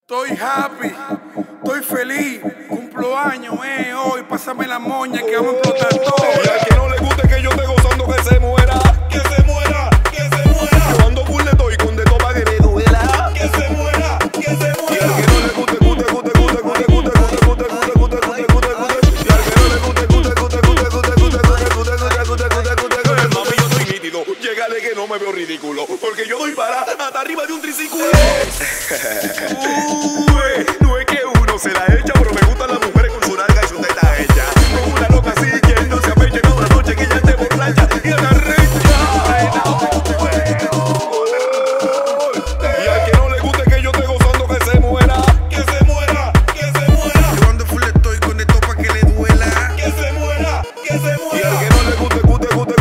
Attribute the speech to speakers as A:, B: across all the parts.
A: Estoy happy, estoy feliz, cumplo años, hoy pásame la moña que vamos a explotar todo.
B: Y al que no le guste que yo esté gozando, que se muera, que se muera, que se muera. Yo ando full de todo y con de todo pa' que me duela. Que se muera, que se muera. Y al que no le guste, y al que no le guste, mami, yo soy nítido. Llegale que no me veo ridículo, porque yo doy para hasta arriba de un triciclo. No es que uno se la echa, pero me gustan las mujeres con su nalga y su teta hecha. Con una loca así que no se apeche en una noche que ella esté borracha y agarrecha. Y al que no le guste que yo esté gozando, que se muera, que se muera, que se muera.
A: Yo ando full estoy con esto pa' que le duela.
B: Que se muera, que se muera.
A: Y al que no le guste, y al que no le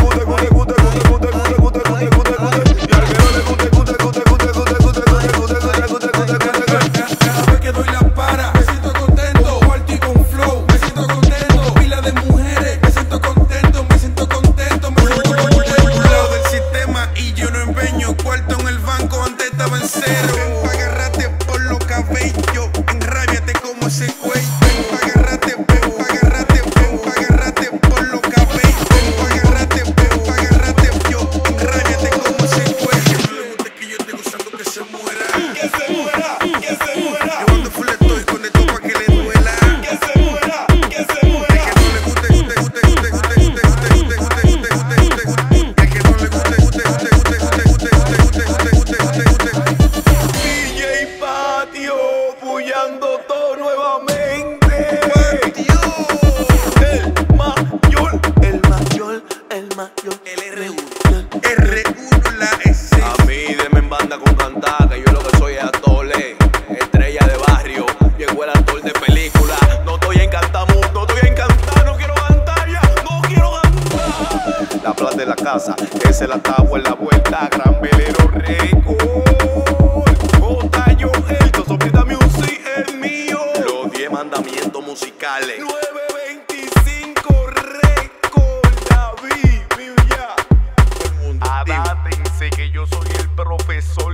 A: cada vez que doy la para, me siento contento. Party con flow, me siento contento. Pila de mujeres, me siento contento, me siento contento, me siento contento. Lado del sistema y yo no empeño. Cuarto en el banco, antes estaba en cero. Ven pa' agarrarte por los cabellos, enrábiate como ese cuello. Ven pa' agarrarte, ven pa' agarrarte, ven pa' agarrarte por los cabellos. Ven pa' agarrarte, yo, enrábiate como ese cuello. No le gusta que yo esté gozando, que se muera.
B: Que se muera, que se muera.
A: Yo ando full estoy con esto pa' que le duela.
B: Que se muera, que se muera.
A: El que no le guste, el que no le guste.
B: DJ Patio, bullando todo nuevamente. El mayor.
A: El R1 la S.
B: A mí deme en banda con cantar, que yo lo que soy es atole, estrella de barrio, llegó el actor de película. No estoy encantado, no estoy encantado, no quiero cantar ya, no quiero cantar. La plata de la casa, ese la tabo en la vuelta, Gran Velero Record. J.Yo, el Sopieta Music es mío. Los 10 mandamientos musicales. 925 Record, David, Villa. Adátense que yo soy el profesor